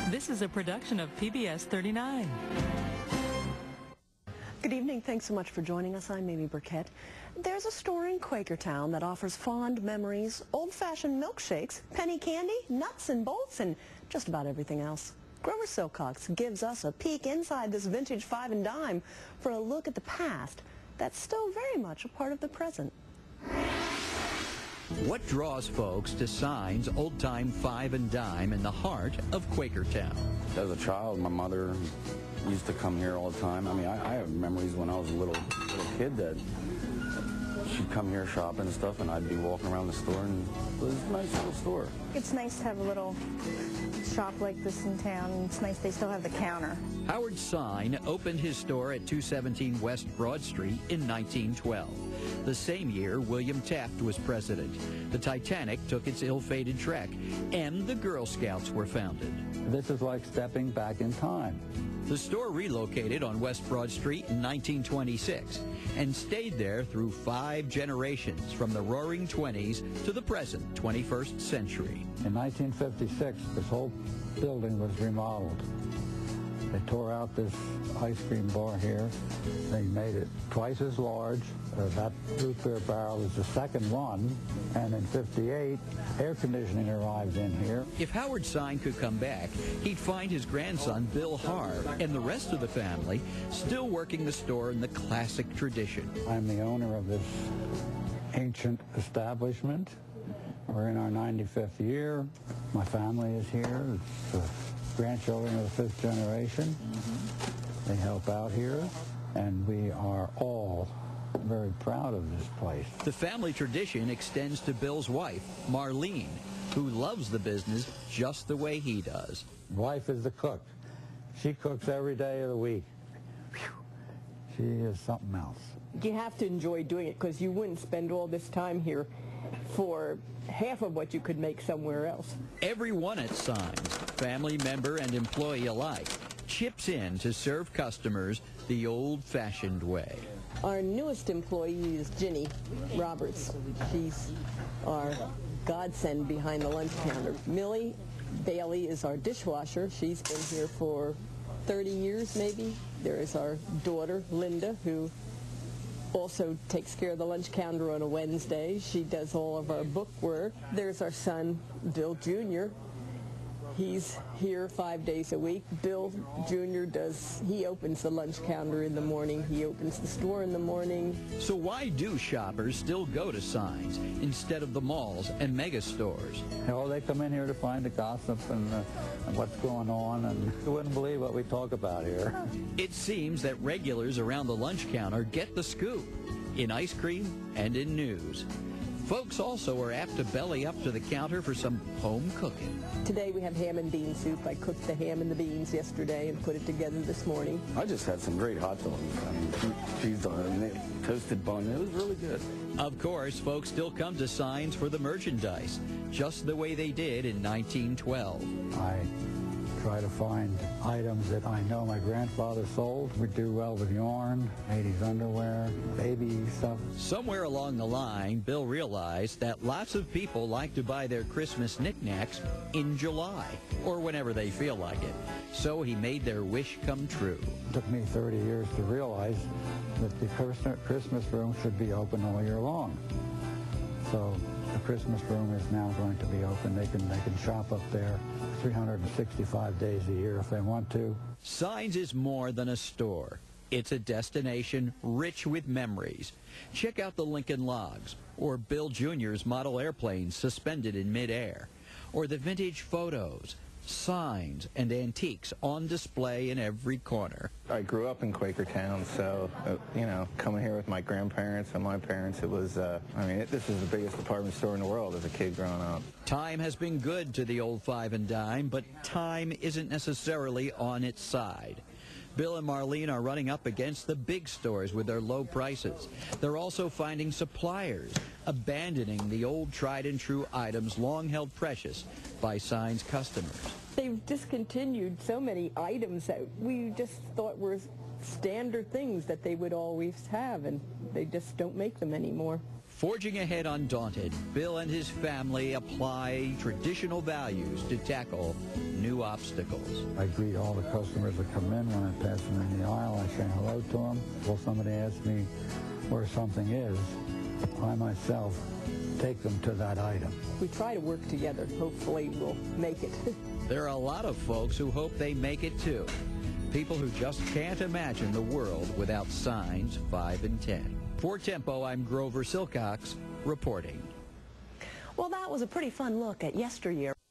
This is a production of PBS 39. Good evening. Thanks so much for joining us. I'm Amy Burkett. There's a store in Quakertown that offers fond memories, old-fashioned milkshakes, penny candy, nuts and bolts, and just about everything else. Grover Silcox gives us a peek inside this vintage five and dime for a look at the past that's still very much a part of the present. What draws folks to Signs old-time five and dime in the heart of Quakertown? As a child, my mother used to come here all the time. I mean, I have memories when I was a little kid that she'd come here shopping and stuff, and I'd be walking around the store, and it was a nice little store. It's nice to have a little shop like this in town. It's nice they still have the counter. Howard Sign opened his store at 217 West Broad Street in 1912. The same year, William Taft was president. The Titanic took its ill-fated trek, and the Girl Scouts were founded. This is like stepping back in time. The store relocated on West Broad Street in 1926 and stayed there through 5 generations from the roaring 20s to the present 21st century. In 1956, this whole building was remodeled. They tore out this ice cream bar here. They made it twice as large. That root beer barrel is the second one. And in '58, air conditioning arrived in here. If Howard Sign could come back, he'd find his grandson, Bill Harv, and the rest of the family still working the store in the classic tradition. I'm the owner of this ancient establishment. We're in our 95th year. My family is here. It's the grandchildren of the 5th generation. They help out here, and we are all very proud of this place. The family tradition extends to Bill's wife, Marlene, who loves the business just the way he does. Wife is the cook. She cooks every day of the week. Whew. She is something else. You have to enjoy doing it because you wouldn't spend all this time here for half of what you could make somewhere else. Everyone at Signs, family member and employee alike, chips in to serve customers the old-fashioned way. Our newest employee is Ginny Roberts. She's our godsend behind the lunch counter. Millie Bailey is our dishwasher. She's been here for 30 years maybe. There is our daughter, Linda, who also takes care of the lunch counter on a Wednesday. She does all of our book work. There's our son, Bill Jr. He's here 5 days a week. Bill Jr. he opens the lunch counter in the morning. He opens the store in the morning. So why do shoppers still go to Signs instead of the malls and mega stores? Oh, they come in here to find the gossip and what's going on, and you wouldn't believe what we talk about here. It seems that regulars around the lunch counter get the scoop in ice cream and in news. Folks also are apt to belly up to the counter for some home cooking. Today we have ham and bean soup. I cooked the ham and the beans yesterday and put it together this morning. I just had some great hot dogs. I mean, cheese on it, toasted bun. It was really good. Of course, folks still come to Signs for the merchandise, just the way they did in 1912. I try to find items that I know my grandfather sold. We do well with yarn, 80s underwear, baby stuff. Somewhere along the line, Bill realized that lots of people like to buy their Christmas knickknacks in July, or whenever they feel like it. So he made their wish come true. It took me 30 years to realize that the Christmas room should be open all year long. So the Christmas room is now going to be open. They can shop up there 365 days a year if they want to. Signs is more than a store. It's a destination rich with memories. Check out the Lincoln Logs, or Bill Jr.'s model airplanes suspended in midair, or the vintage photos, signs, and antiques on display in every corner. I grew up in Quakertown, so, coming here with my grandparents and my parents, it was, this is the biggest department store in the world as a kid growing up. Time has been good to the old five and dime, but time isn't necessarily on its side. Bill and Marlene are running up against the big stores with their low prices. They're also finding suppliers, abandoning the old tried-and-true items long held precious by Signs customers. They've discontinued so many items that we just thought were standard things that they would always have, and they just don't make them anymore. Forging ahead undaunted, Bill and his family apply traditional values to tackle new obstacles. I greet all the customers that come in when I pass them in the aisle. I say hello to them. Well, somebody asks me where something is, I myself take them to that item. We try to work together. Hopefully we'll make it. There are a lot of folks who hope they make it too. People who just can't imagine the world without signs 5 and 10. For Tempo, I'm Grover Silcox reporting. Well, that was a pretty fun look at yesteryear.